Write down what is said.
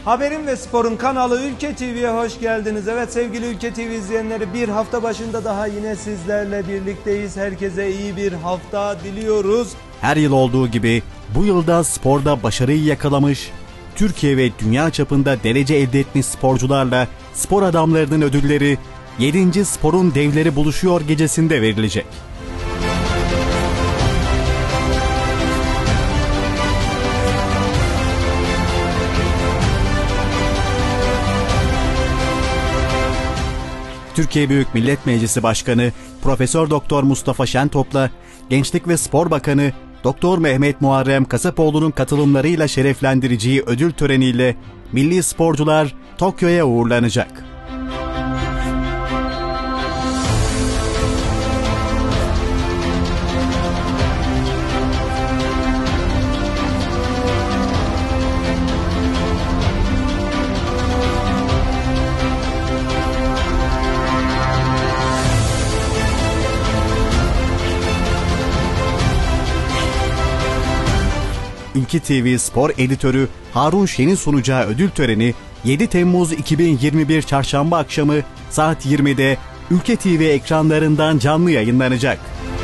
Haberin ve Spor'un kanalı Ülke TV'ye hoş geldiniz. Evet sevgili Ülke TV izleyenleri, bir hafta başında daha yine sizlerle birlikteyiz. Herkese iyi bir hafta diliyoruz. Her yıl olduğu gibi bu yılda sporda başarıyı yakalamış, Türkiye ve dünya çapında derece elde etmiş sporcularla spor adamlarının ödülleri 7. Sporun Devleri Buluşuyor gecesinde verilecek. Türkiye Büyük Millet Meclisi Başkanı Profesör Doktor Mustafa Şentop'la Gençlik ve Spor Bakanı Doktor Mehmet Muharrem Kasapoğlu'nun katılımlarıyla şereflendireceği ödül töreniyle milli sporcular Tokyo'ya uğurlanacak. Ülke TV Spor Editörü Harun Şen'in sunacağı ödül töreni 7 Temmuz 2021 Çarşamba akşamı saat 20'de Ülke TV ekranlarından canlı yayınlanacak.